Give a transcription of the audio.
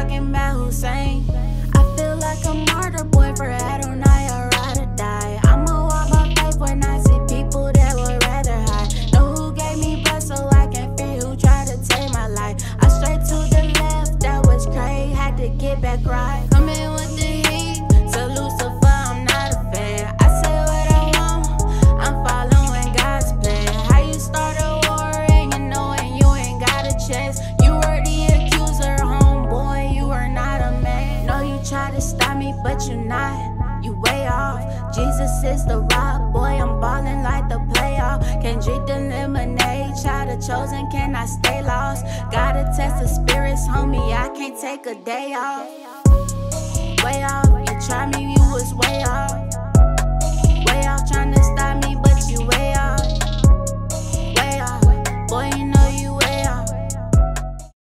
talking about Hussein. I feel like a martyr, boy, for Adonai, I'd rather die. I'ma walk by faith when I see people that would rather hide. Know who gave me breath so I can fear who tried to take my life. I straight to the left, that was crazy, had to get back right. Come in with the heat, so Lucifer, I'm not a fan. I say what I want, I'm following God's plan. How you start a war and you knowing you ain't got a chance? You were the accuser, homeboy, you are not a man. Know you try to stop me, but you not, you way off. Jesus is the rock, boy, I'm ballin' like the playoff. Can't drink the lemonade, child of chosen, can I stay lost? Gotta test the spirits, homie, I can't take a day off. Way off, you try me, you was way off. Way off, tryna stop me, but you way off. Way off, boy, you know